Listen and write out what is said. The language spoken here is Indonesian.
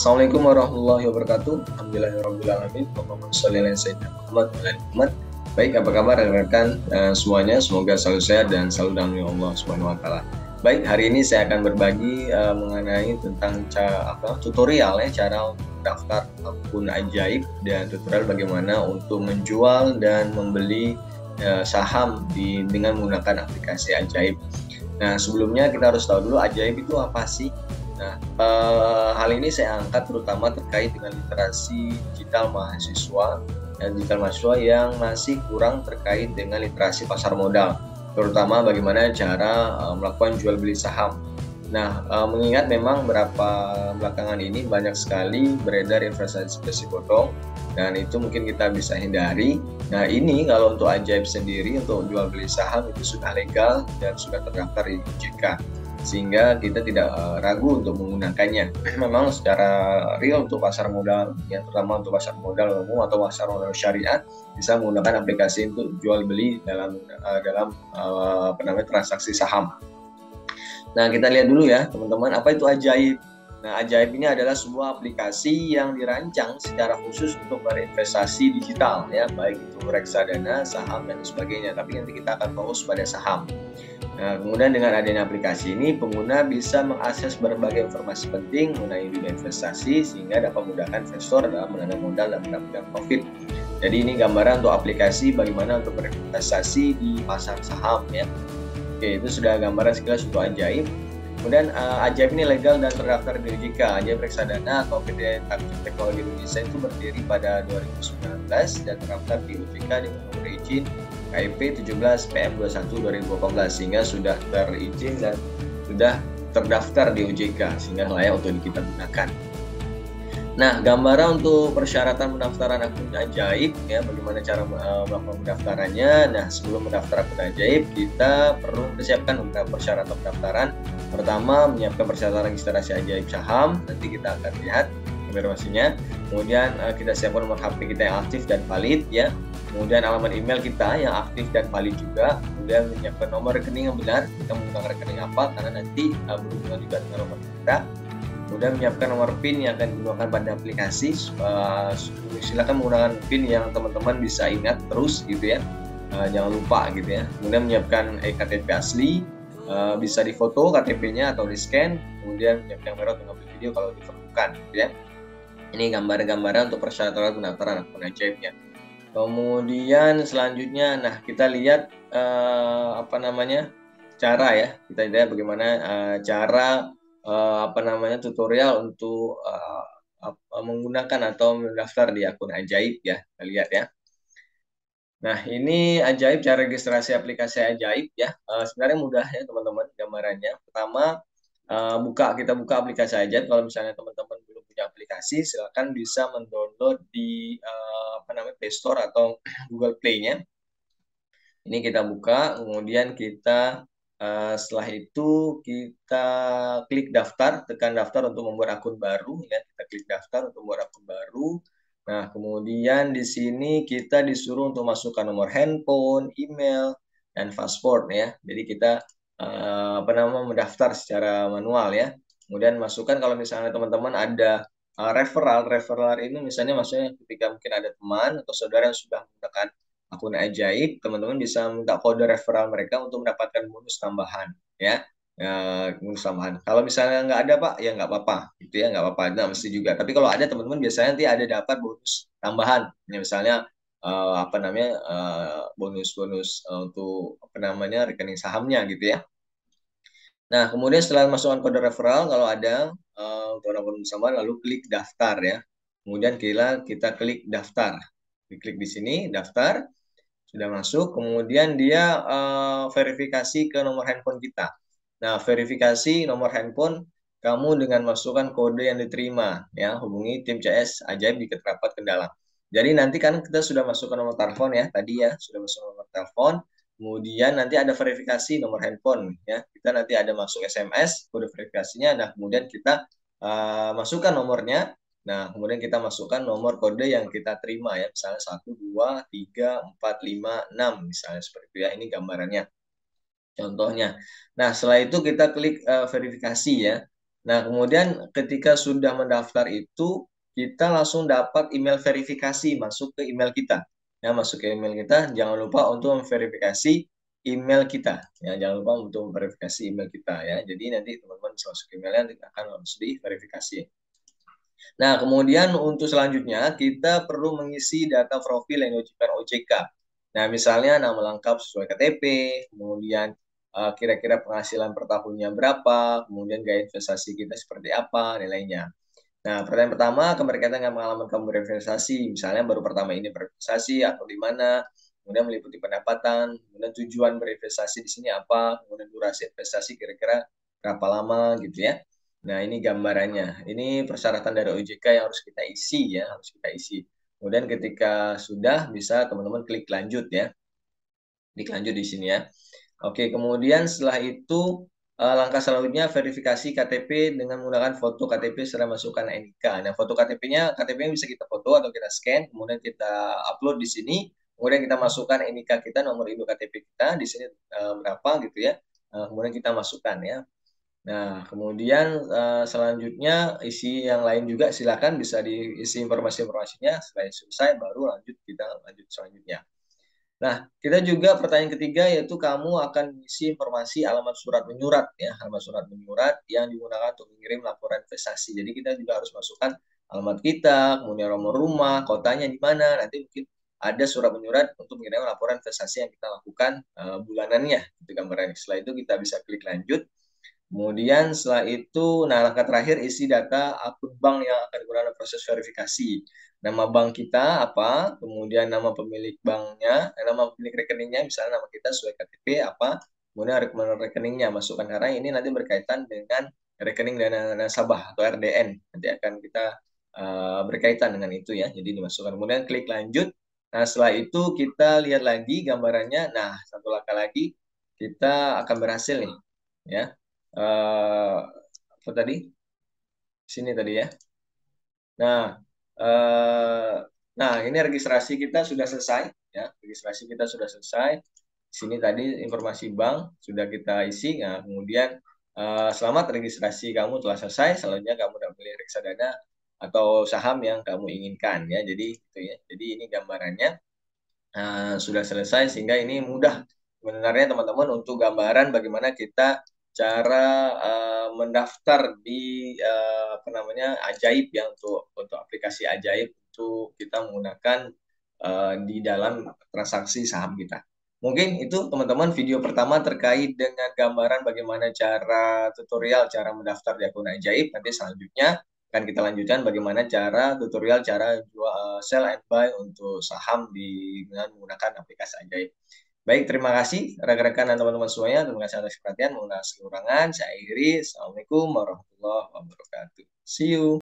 Assalamualaikum warahmatullahi wabarakatuh. Alhamdulillahirrahmanirrahim. Allahumma sholli ala sayyidina Muhammad wa ala ali Muhammad. Baik, apa kabar rekan-rekan semuanya? Semoga selalu sehat dan selalu dalam lindungan Allah Subhanahu wa taala. Baik, hari ini saya akan berbagi mengenai tentang tutorial ya, cara daftar akun ajaib dan tutorial bagaimana untuk menjual dan membeli saham dengan menggunakan aplikasi ajaib. Nah, sebelumnya kita harus tahu dulu ajaib itu apa sih? Nah, hal ini saya angkat terutama terkait dengan literasi digital mahasiswa dan digital mahasiswa yang masih kurang terkait dengan literasi pasar modal, terutama bagaimana cara melakukan jual beli saham. Nah, mengingat memang beberapa belakangan ini banyak sekali beredar investasi bodong dan itu mungkin kita bisa hindari. Nah, ini kalau untuk ajaib sendiri untuk jual beli saham itu sudah legal dan sudah terdaftar di OJK, sehingga kita tidak ragu untuk menggunakannya. Memang secara real untuk pasar modal, ya terutama untuk pasar modal umum atau pasar modal syariah, bisa menggunakan aplikasi untuk jual beli dalam transaksi saham. Nah, kita lihat dulu ya teman-teman, apa itu ajaib. Nah, ajaib ini adalah sebuah aplikasi yang dirancang secara khusus untuk berinvestasi digital ya, baik itu reksadana, saham dan sebagainya. Tapi nanti kita akan fokus pada saham. Nah, kemudian dengan adanya aplikasi ini, pengguna bisa mengakses berbagai informasi penting mengenai dunia investasi sehingga dapat memudahkan investor dalam menanam modal dan mendapatkan profit. Jadi ini gambaran untuk aplikasi bagaimana untuk berinvestasi di pasar saham ya. Oke, itu sudah gambaran sekilas untuk ajaib. Kemudian ajaib ini legal dan terdaftar di OJK. Ajaib Reksadana atau PT Teknologi Indonesia itu berdiri pada 2019 dan terdaftar di OJK dengan nomor izin KIP 17 PM 21 2018 sehingga sudah terizin dan sudah terdaftar di OJK sehingga layak untuk kita gunakan. Nah, gambaran untuk persyaratan pendaftaran akun ajaib ya, bagaimana cara melakukan pendaftarannya. Nah, sebelum mendaftar akun ajaib, kita perlu mempersiapkan persyaratan pendaftaran. Pertama, menyiapkan persyaratan registrasi ajaib saham. Nanti kita akan lihat informasinya. Kemudian kita siapkan nomor HP kita yang aktif dan valid ya. Kemudian alamat email kita yang aktif dan valid juga. Kemudian menyiapkan nomor rekening yang benar. Kita menggunakan rekening apa karena nanti berhubungan juga dengan nomor kita. Kemudian menyiapkan nomor PIN yang akan digunakan pada aplikasi. Silakan menggunakan PIN yang teman-teman bisa ingat terus gitu ya. Jangan lupa gitu ya. Kemudian menyiapkan KTP asli, bisa difoto KTP-nya atau di-scan. Kemudian menyiapkan kamera untuk mengambil video kalau diperlukan gitu ya. Ini gambar-gambaran untuk persyaratan pendaftaran akun ajaibnya. Kemudian selanjutnya, nah kita lihat cara ya. Kita lihat bagaimana cara tutorial untuk menggunakan atau mendaftar di akun ajaib ya. Kita lihat ya. Nah, ini ajaib, cara registrasi aplikasi ajaib ya. Sebenarnya mudah ya teman-teman gambarannya. Pertama, kita buka aplikasi ajaib. Kalau misalnya teman-teman belum punya aplikasi, silakan bisa mendownload di Play Store atau Google Play-nya. Ini kita buka, kemudian kita setelah itu kita klik daftar, tekan daftar untuk membuat akun baru ya. Kita klik daftar untuk membuat akun baru. Nah, kemudian di sini kita disuruh untuk masukkan nomor handphone, email, dan password ya. Jadi kita mendaftar secara manual ya. Kemudian masukkan kalau misalnya teman-teman ada referral ini misalnya maksudnya ketika mungkin ada teman atau saudara yang sudah menggunakan akun ajaib, teman-teman bisa minta kode referral mereka untuk mendapatkan bonus tambahan ya. Bonus tambahan. Kalau misalnya nggak ada Pak, ya nggak apa-apa, gitu ya, nggak apa-apa, nah mesti juga. Tapi kalau ada teman-teman biasanya nanti ada dapat bonus tambahan, ya, misalnya bonus-bonus untuk rekening sahamnya gitu ya. Nah, kemudian setelah masukkan kode referral, kalau ada untuk bonus tambahan, lalu klik daftar ya. Kemudian kita klik daftar, klik di sini daftar. Sudah masuk, kemudian dia verifikasi ke nomor handphone kita. Nah, verifikasi nomor handphone kamu dengan masukkan kode yang diterima ya, hubungi tim CS ajaib jika terdapat kendala. Jadi nanti kan kita sudah masukkan nomor telepon ya, tadi ya, sudah masuk nomor telepon. Kemudian nanti ada verifikasi nomor handphone ya. Kita nanti ada masuk SMS kode verifikasinya. Nah, kemudian kita masukkan nomornya. Nah, kemudian kita masukkan nomor kode yang kita terima ya, misalnya 1, 2, 3, 4, 5, 6, misalnya seperti itu ya, ini gambarannya, contohnya. Nah, setelah itu kita klik verifikasi ya. Nah, kemudian ketika sudah mendaftar itu, kita langsung dapat email verifikasi masuk ke email kita. Ya, masuk ke email kita, jangan lupa untuk memverifikasi email kita. Ya, jangan lupa untuk memverifikasi email kita ya. Jadi nanti teman-teman bisa masuk ke emailnya akan harus diverifikasi. Nah, kemudian untuk selanjutnya kita perlu mengisi data profil yang diwajibkan OJK. Nah, misalnya nama lengkap sesuai KTP, kemudian kira-kira penghasilan per tahunnya berapa, kemudian gaya investasi kita seperti apa, nilainya. Nah, pertanyaan pertama akan berkaitan dengan pengalaman kamu berinvestasi, misalnya baru pertama ini berinvestasi atau di mana, kemudian meliputi pendapatan, kemudian tujuan berinvestasi di sini apa, kemudian durasi investasi kira-kira berapa lama gitu ya. Nah, ini gambarannya. Ini persyaratan dari OJK yang harus kita isi ya, harus kita isi. Kemudian ketika sudah bisa teman-teman klik lanjut ya. Klik lanjut di sini ya. Oke, kemudian setelah itu langkah selanjutnya verifikasi KTP dengan menggunakan foto KTP serta masukkan NIK. Nah, foto KTP-nya bisa kita foto atau kita scan, kemudian kita upload di sini, kemudian kita masukkan NIK kita, nomor induk KTP kita di sini berapa gitu ya. Kemudian kita masukkan ya. Nah, kemudian selanjutnya isi yang lain juga silakan bisa diisi informasi-informasinya. Setelah selesai baru kita lanjut selanjutnya. Nah, kita juga pertanyaan ketiga yaitu kamu akan mengisi informasi alamat surat menyurat ya, alamat surat menyurat yang digunakan untuk mengirim laporan investasi. Jadi kita juga harus masukkan alamat kita, kemudian nomor rumah, kotanya di mana. Nanti mungkin ada surat menyurat untuk mengirim laporan investasi yang kita lakukan bulanannya, itu gambarannya. Setelah itu kita bisa klik lanjut. Kemudian setelah itu, nah langkah terakhir isi data akun bank yang akan digunakan proses verifikasi. Nama bank kita apa, kemudian nama pemilik banknya, nama pemilik rekeningnya, misalnya nama kita sesuai KTP apa, kemudian nomor rekeningnya masukkan karena ini nanti berkaitan dengan rekening dana nasabah atau RDN. Nanti akan kita berkaitan dengan itu ya. Jadi dimasukkan. Kemudian klik lanjut. Nah setelah itu kita lihat lagi gambarannya. Nah satu langkah lagi kita akan berhasil nih ya apa tadi? Sini tadi ya. Nah, eh, nah ini registrasi kita sudah selesai ya. Registrasi kita sudah selesai. Sini tadi informasi bank sudah kita isi. Nah, kemudian selamat registrasi kamu telah selesai. Selanjutnya kamu dapat pilih reksadana atau saham yang kamu inginkan ya. Jadi gitu ya. Jadi ini gambarannya sudah selesai sehingga ini mudah sebenarnya teman-teman untuk gambaran bagaimana kita cara mendaftar di apa namanya Ajaib ya untuk aplikasi Ajaib untuk kita menggunakan di dalam transaksi saham kita. Mungkin itu teman-teman video pertama terkait dengan gambaran bagaimana cara tutorial cara mendaftar di akun Ajaib. Nanti selanjutnya akan kita lanjutkan bagaimana cara tutorial cara jual sell and buy untuk saham dengan menggunakan aplikasi Ajaib. Baik, terima kasih rekan-rekan dan teman-teman semuanya. Terima kasih atas perhatian. Mohon maaf kekurangan. Saya akhiri. Assalamualaikum warahmatullahi wabarakatuh. See you.